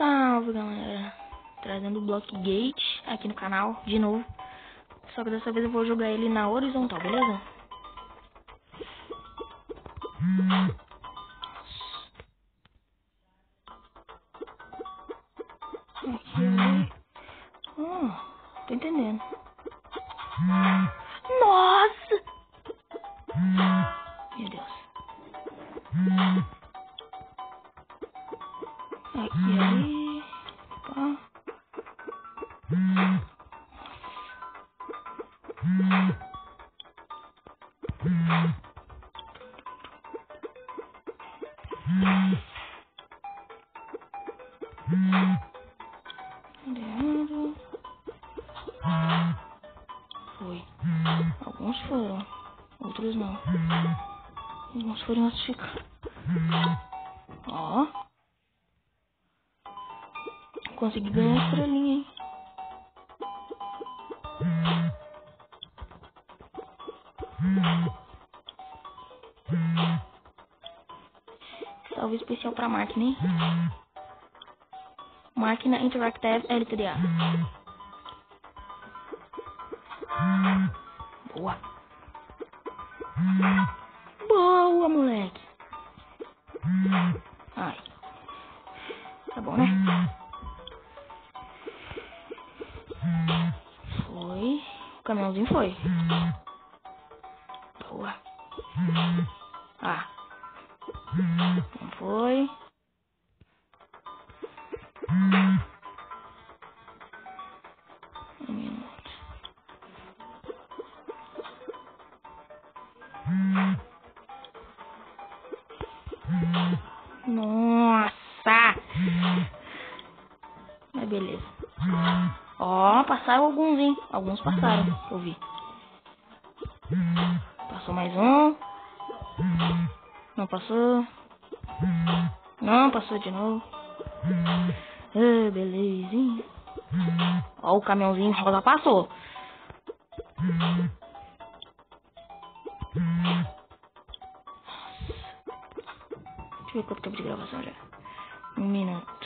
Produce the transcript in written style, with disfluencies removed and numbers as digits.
Salve galera, trazendo o Block Gate aqui no canal de novo. Só que dessa vez eu vou jogar ele na horizontal, beleza? Aqui, ali. Tô entendendo. Nossa! Meu Deus. Aqui, ali. Opa. Dentro. Foi. Alguns foram, outros não. Alguns foram, outros ficaram. Ó. Consegui ganhar uma estrelinha, hein? Salve especial pra máquina, hein? Máquina Interactive LTDA. Boa. Boa, moleque. Ai. Tá bom, né? Foi. O caminhãozinho foi. Boa. Ah. Não foi. Um minuto. Nossa! Mas beleza. Ó, passaram alguns, hein? Alguns passaram, eu vi. Passou mais um. Não passou. Não passou de novo. Ah, beleza, hein? Ó, o caminhãozinho rosa passou. Deixa eu ver quanto tempo de gravação já. 1 minuto.